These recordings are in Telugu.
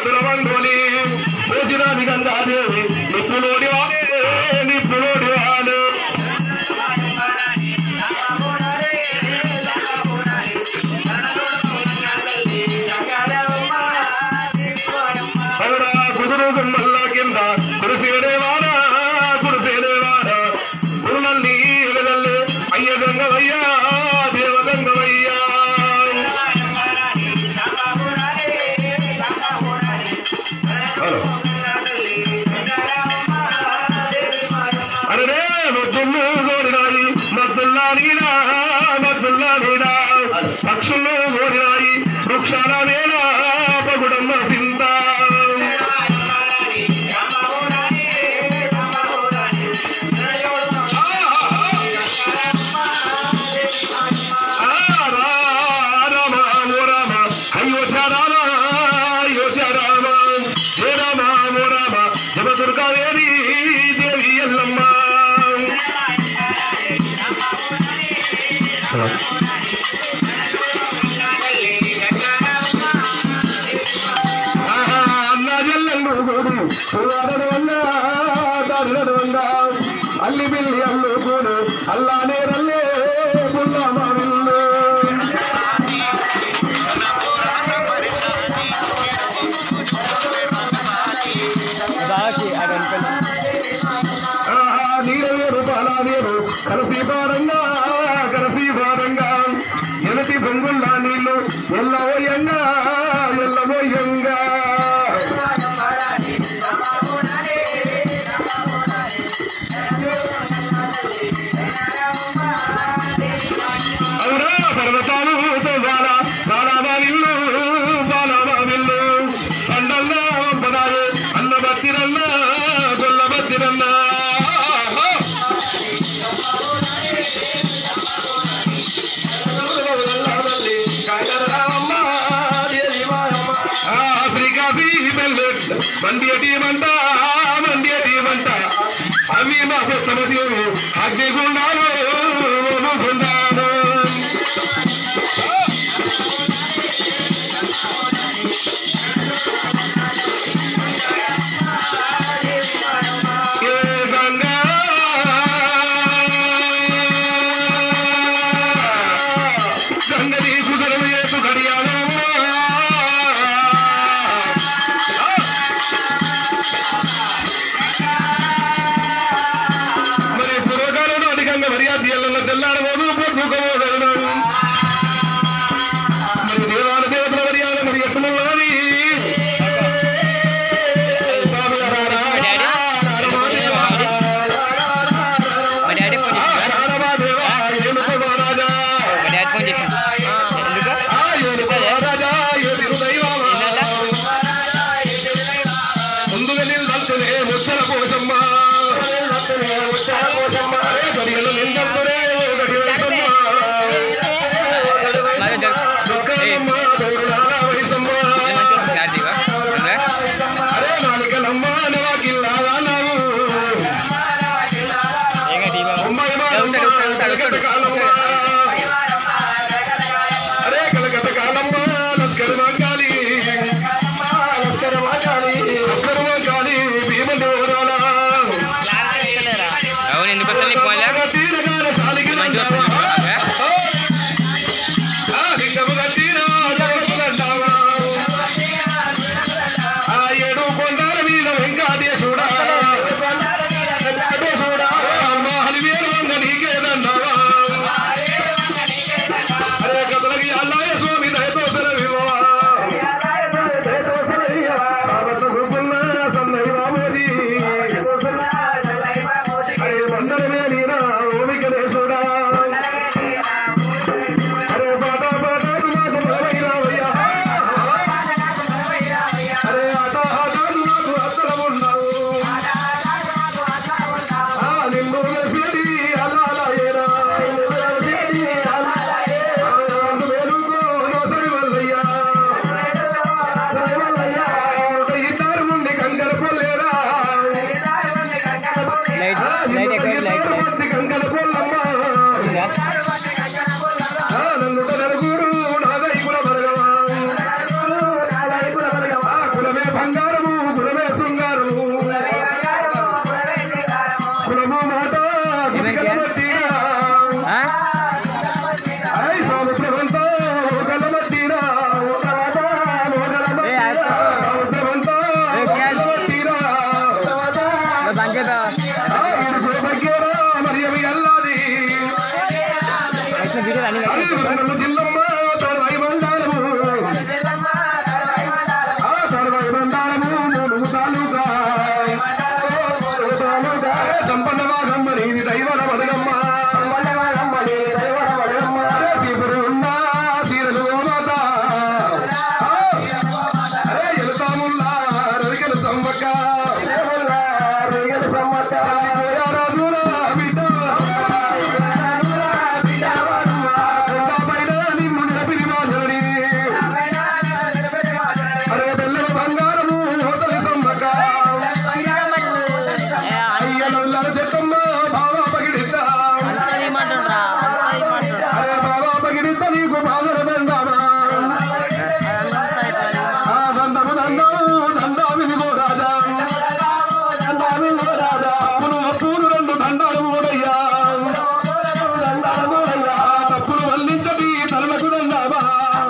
దురవంగోలి పోసిరాని గంగాదేవి నిప్పులోడి వాడే నిప్పులోడి వాడు కుదురు గుమ్మల్ల కింద కురిసేదేవాడా కురిసేదేవాడా గురులన్నీ ఎగదల్లి అయ్య గంగవయ్యా దేవ గంగవయ్యా అరే మద్దుల్లు కోరినాయి మద్దుల్లా నీడా మద్దుల్లా నీడా పక్షుల్లో కోరినాయి వృక్షాల నేల పగుడమ్మ సింత దుర్గాదేవి దేవి ఎల్లమ్మ అన్న జల్లు గోడు అల్లి బిల్లి అల్లు గోడు అల్లానే రల్లే పుల్లమ్మ విల్లు నీలవేరు బాలావేరు కలిసి భారంగా ఎనటి బొంగుల్లా నీళ్ళు ఎల్లబోయంగా ఎల్లబోయంగా అవునా పర్వతాలు బాలాబా విల్లు పండల్లా పదాలు అన్న బతిరన్నా గొల్ల బతిరన్నా మండి మంట అవి మా పుస్తమదేవు అగ్నిగుండాలు గుండాలు గంగది కుదరలు ఏసు గడియాలు మరి పూర్వకాలంలో అధికంగా మర్యాద తెల్లారబోదు బాధల దండామా దండము దండము దండామిదిగో రాజా దండామిదిగో రాజా పూలు రెండు దండాలు మూడయ్యా తప్పులు వల్లించది తరులకు దండామా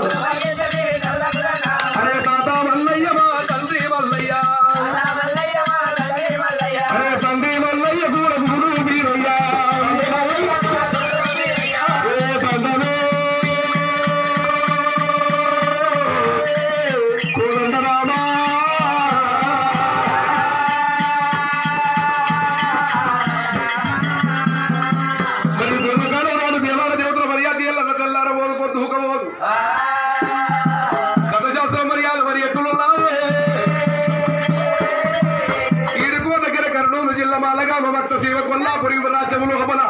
అరే తాత మల్లయ్య మా తండ్రి మల్లయ్య అరే తండ్రి మల్లయ్య కూడా గురు వీరయ్యా గతశాస్త్రం మర్యాద మరి ఎట్లున్నాయే ఈడుకో దగ్గర కర్నూలు జిల్లా మాలగామ భక్త శివ కొల్లాపురి రాజ్యములు లోపల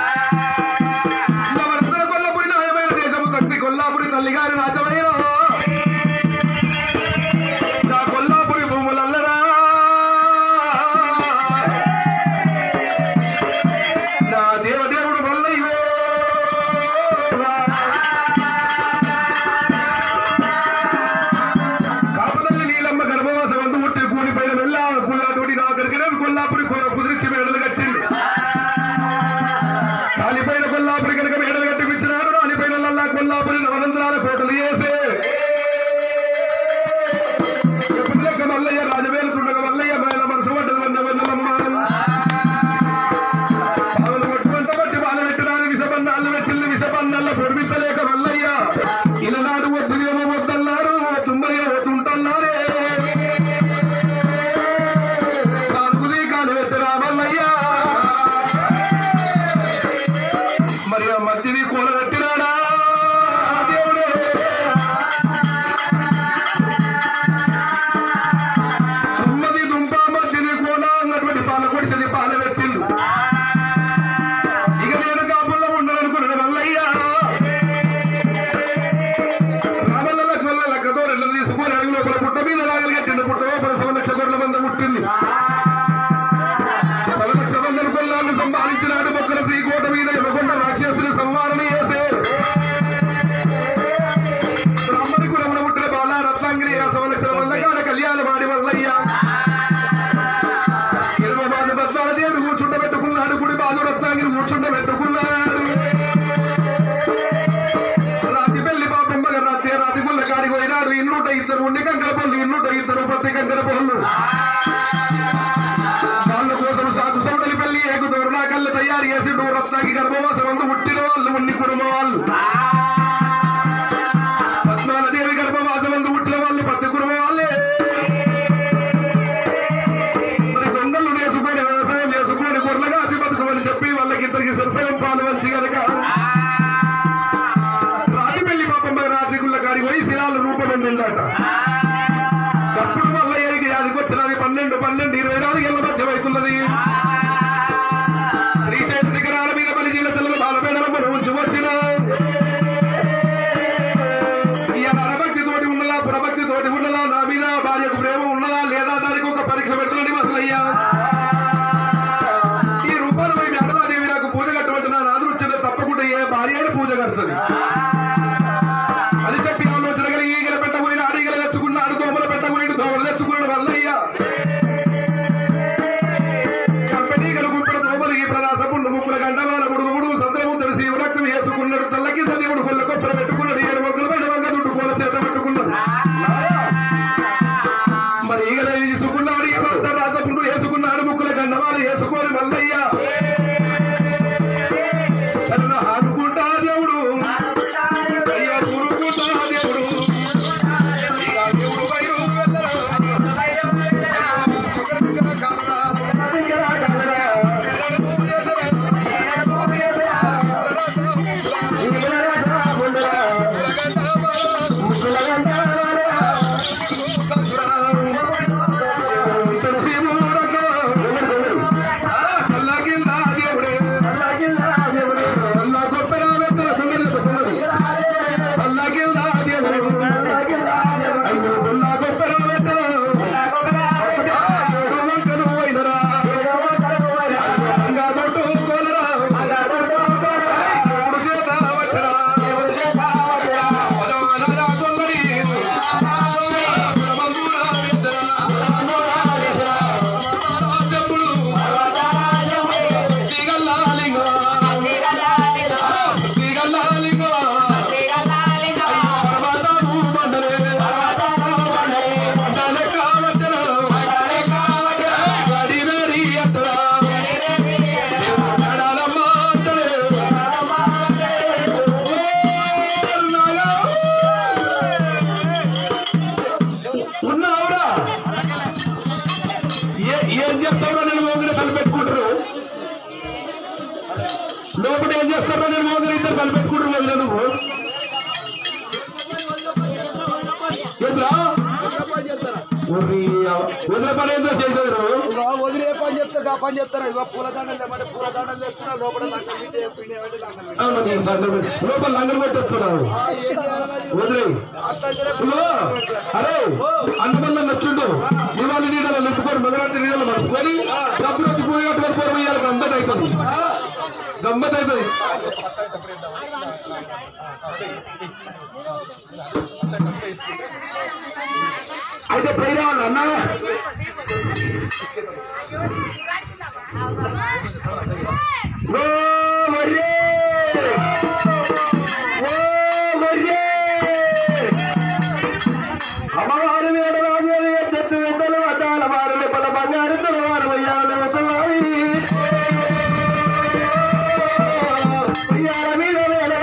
కొల్లాపురి న్యాయమైన దేశము తక్తి కొల్లాపురి తల్లిగారి రాజ్యమైన కొల్లాపురి భూములల్లరా నా దేవదేవుడు మల్లయ్యో కాపదల్లి నీలమ్మ గర్భవాసం అందు ముట్టి కూలిపోయిన వెళ్ళ పుల్లాతోటి నా దగ్గర కొల్లాపురి కుదిరించి మేడలు కట్టింది కాలిపోయిన కొల్లాపురి కనుక మేడలు కట్టిపించినాడు రాలిపోయిన లల్లా కొల్లాపురి నవనంతరాల కోటలు చేసే ఎప్పటిలెక్క మల్లయ్య రాజవేలుతుండగ మల్లయ్య మేన మనసు పడ్డది వందమ్మ బావులు కొట్టుకుంట బట్టి బాలు పెట్టడానికి విషపన్నాళ్ళు పెట్టింది విషపన్నాళ్ళ పొడిపించలేక మల్లయ్య ఇలనాడు వద్దులేమో వద్దన్నారు తుమ్మరి అవుతుంటున్నారే కానుకుది కాలు పెట్టరా మల్లయ్య మరి ఆ మధ్యని కూల పెట్టినాడా దేవుడే సుమ్మది దుంప మధ్యని కూల అన్నటువంటి పాల కొడిసది పాల పెట్టిండు ఇక నేను కాపుల్లో ఉండాలనుకున్నాడు మల్లయ్య రామల్ల లక్ష్మణ లెక్కతో రెండు తీసుకొని అడుగు లోపల పుట్ట మీద లాగలు కట్టిండు పుట్ట లోపల 1,00,000 కోట్ల మంది పుట్టింది 1,00,000 మంది కొల్లాన్ని సంపాదించినాడు మొక్కల శ్రీకోట మీద ఇవ్వకుండా రాక్షసుని సంహారణ చేసే బ్రాహ్మణి కులమున పుట్టిన బాల రత్నాంగిరి 1,00,000 మంది కాడ కళ్యాణ వాడి మల్లయ్య 20 మంది బస్సాల దేవుడు కూర్చుండబెట్టుకున్నాడు గుడి బాధ రత్నాంగిరి కూర్చుండబెట్టుకున్నాడు రాతి పెళ్లి పాపం మగ రాతి గుళ్ళ కాడికి పోయినాడు 202 ఉండి కంకర పళ్ళు 202 పత్తి కంకర పళ్ళు వాళ్ళ కోసం సాగు సౌడలి పెళ్లి ఏగుదూరు నా కళ్ళు తయారు చేసి రత్నాకి గర్భవాసం అందు పుట్టిన వాళ్ళు ఉన్ని కుటుంబం వాళ్ళు పద్మాల దేవి గర్భవాసం అందు పుట్టిన వాళ్ళు పత్తి కుటుంబం వాళ్ళే మరి దొంగలు వేసుకొని వ్యవసాయం చేసుకొని గొర్రెగాసి బతుకమని చెప్పి వాళ్ళకి ఇద్దరికి సరసలం పాలు వంచి కనుక రాతి పెళ్లి పాపం రాత్రి గుళ్ళ కాడికి పోయి శిలాల రూపం ఉండిందట అప్పుడు వల్ల ఏరికి యాదికి వచ్చినది 12 24 ఏళ్ళ మధ్య వయసున్నది శ్రీశైల శిఖరాల మీద పలిజీల చెల్లెలు బాలపేడల ఉంచి వచ్చిన ఇవాళ అరభక్తి తోటి ఉన్నదా పురభక్తి తోటి ఉన్నదా నా మీద భార్యకు ప్రేమ ఉన్నదా లేదా దానికి ఒక పరీక్ష పెట్టాలని మసలయ్యా ఈ రూపాయలు పోయి అడలాదేవి నాకు పూజ కట్టబట్టి నా నాదుడు వచ్చిన తప్పకుండా ఏ భార్య అయినా పూజ కడుతుంది అది చెప్పి ఆలోచన కలిగి ఈగల పెట్టబోయిన అడిగల తెచ్చుకున్నాడు దోమలు పెట్టబోయిన దోమలు తెచ్చుకున్నాడు మల్లయ్య కంపెనీగలు వదిలే పని ఏంటో చేసేది వదిలే పని చెప్తా పని చెప్తారా ఇవ్వ పూలదండలు తెమ్మంటే పూలదండలు తెస్తున్నా లోపల లోపల లంగలు కొట్టేస్తున్నావు వదిలే అరే అన్నమల్ల నచ్చుండు దివాళి నీడలో నింపుకొని మగరాత్రి నీడలు పట్టుకొని డబ్బులు వచ్చి పూజ కట్టుకొని పూర్వం ఇయ్యాలి గమ్మత్ అవుతుంది గమ్మత్ అవుతుంది అయితే పై రావాలి అన్నా అమ్మవారి మీద రాజు ఎత్తు విద్దలు వద్దాల వారు పల బంగారు తలవారు వయ్యాలు మీద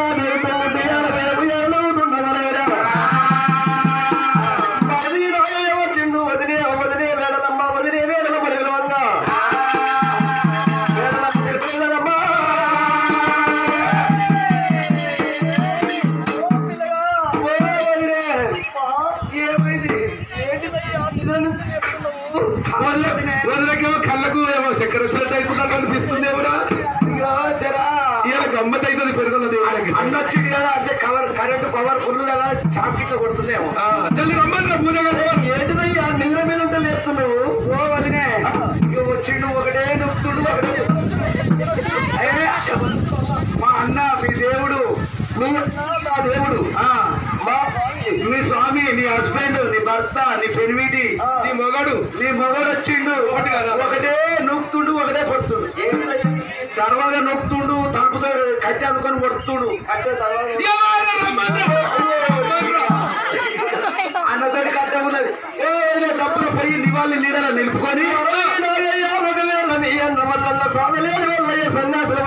వచ్చిండు వదిలే వదిలే వేడలమ్మ వదిలే వేడల మరిగలమ్మ కళ్ళకు ఏమో చక్కెర అయిపోతాడు అనిపిస్తుంది ఎవరా గమ్మత్ అవుతుంది పెరుగున్నది అన్న వచ్చింది కదా అంటే కరెంట్ పవర్ ఫుల్ కదా చాకిట్లో కొడుతుందేమో తల్లి రమ్మన్నా పూజ ఏంటిదయ్యా నిద్ర మీద ఉంటే లేస్తున్నావు ఓ వదినే ఇక వచ్చిండు ఒకటే నొప్పుతుడు ఒకటే మా అన్న మీ దేవుడు మా దేవుడు మీ స్వామి నీ హస్బెండ్ నీ భర్త నీ పెనిమిటి నీ మొగడు వచ్చిండు ఒకటే నొక్కుతుండు ఒకటే పడుతుండు తర్వాత నొక్కుతుండు తలుపుతో కట్టె అందుకొని కొడుతుండు కట్టె అన్నతోటి కట్టె ఉన్నది తప్పులు పోయి నివాళి నీడలో నిలుపుకొని ఒకవేళ మీ అన్న వల్ల సాధలేని వల్ల సన్యాసుల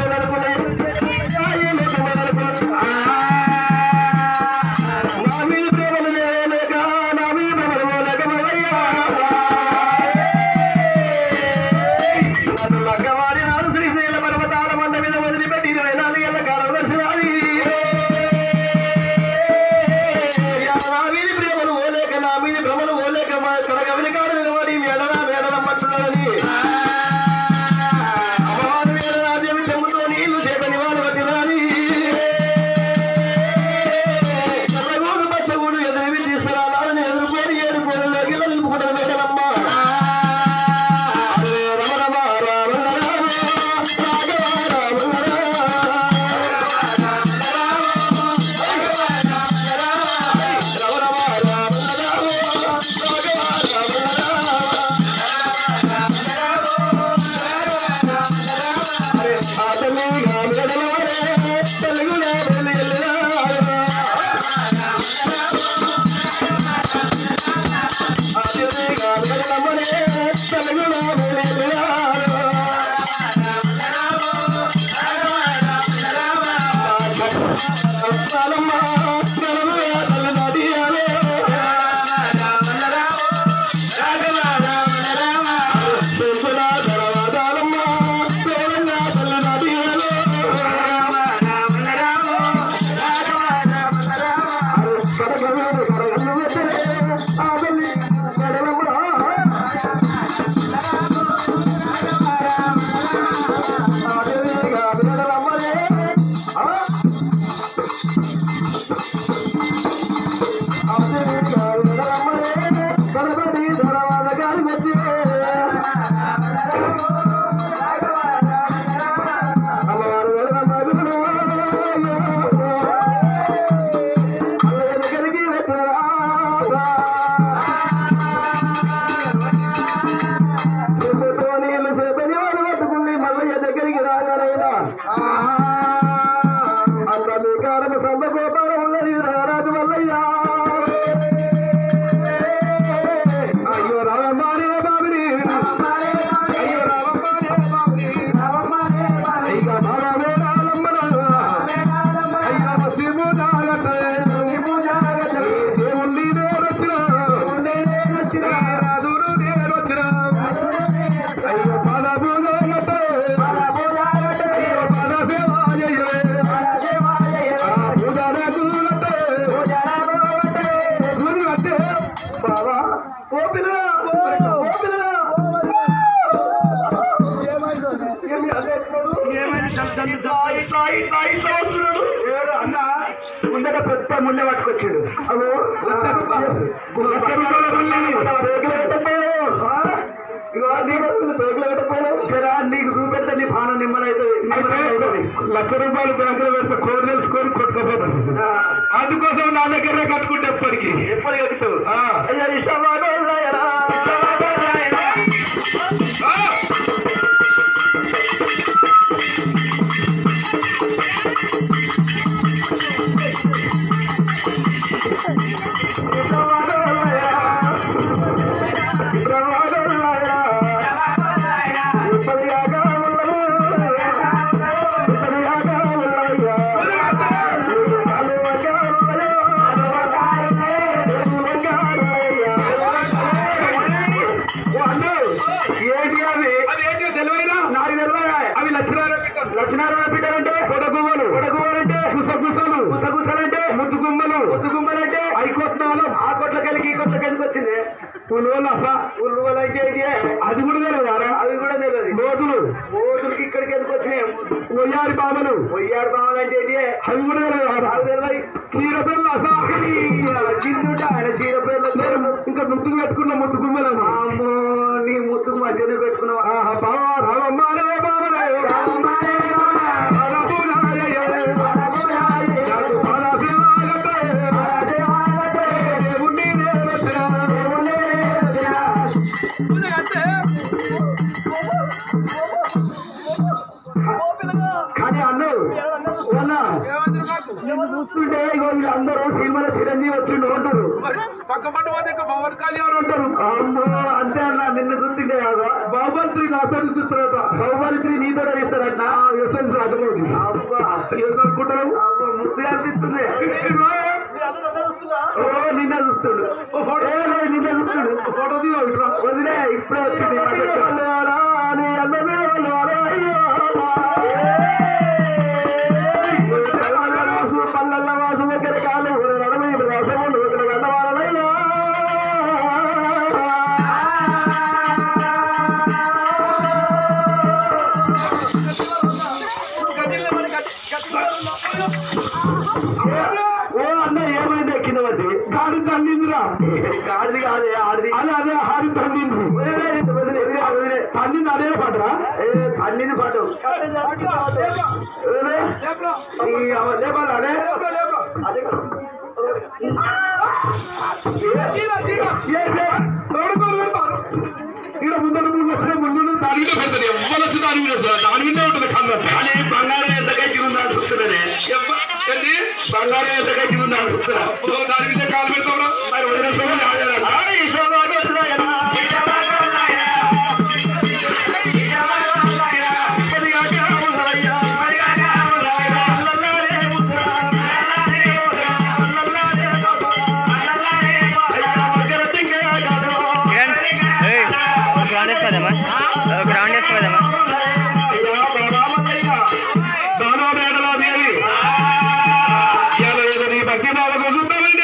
కడగ వెనకాడు నిలబడి వేడల వేడల పట్టులని ముళ్ళే పట్టుకొచ్చాడు. అదో లక్ష రూపాయల నీకు చూపెడతా నీ పానం నిమ్మనైతే లక్ష రూపాయలు బ్యాంకులో పెడితే కోడి తెలుసుకొని కొట్టుకోపోతాను. అందుకోసం నా దగ్గర కట్టుకుంటే ఎప్పటికి కట్టుతావు. లక్ష్మీనారాయణ బిడ్డలంటే పొడగుమ్మలు పొడగుమ్మలంటే కుసగుసలు కుసగుసలంటే ముద్దుగుమ్మలు ముద్దుగుమ్మలంటే ఐకొట్నాలు ఆ కొట్లకెళ్ళి ఈ కొట్లకెళ్ళి వచ్చింది. పులువలు పులువలు అయితే అది కూడా తెలియదు. అవి కూడా తెలియదు. మోతులు మోతులకి ఇక్కడికి ఎందుకు వచ్చినాయి. ఒయ్యారి బామలు ఒయ్యారి బామలు అంటే అవి కూడా తెలియదు. అవి తెలియదు. చీర పేర్లు ఆయన చీర పేర్లు ఇంకా ముద్దుకు పెట్టుకున్న ముద్దుగుమ్మలు. అమ్మో నీ ముద్దుకు మధ్యనే పెట్టుకున్నావు. బావా రామమ్మాలే బామలే కానీ అన్నారు చూస్తుంటే వీళ్ళందరూ సినిమాలో చిరంజీవి వచ్చిండు అంటారు. పవన్ కళ్యాణ్ అంటారు. అమ్మో అంతే అన్న నిన్ను చూస్తుంటే బాహుబలి నాతో చూస్తున్నారట. బాహుబలి నీతో ఇస్తారట. అర్థమవుతుంది. అబ్బా అనుకుంటారు. ముద్దు అనిపిస్తుంది. నిన్న చూస్తాడు. నిన్న చూస్తాడు. ఫోటో వదిలే ఇప్పుడే వచ్చింది. పల్లెల్ల వాసు దగ్గర కాలు రసములు అన్నవాళ్ళయ్యా. ఓ అన్న ఏమైంది కింద వచ్చి గాడి తండిందిరా. గాడిది కాదే ఆడిది. అదే అదే ఆడి తండింది. తండింది అదే పాటరా. తండింది పాట లేపాలి. అదే ఇక్కడ ముందు ముందు దాని మీద పెడతాను. ఎవ్వరు వచ్చి దాని మీద దాని మీద ఉంటుంది కన్నా. కానీ బంగారం ఎంత కట్టి ఉందా చూస్తున్నానే. బంగారం ఎంత కట్టి ఉందా చూస్తున్నా. దాని మీద కాలు పెడతాం. మరి వదిలేస్తాం. భక్తి బాబు చూద్దామండి.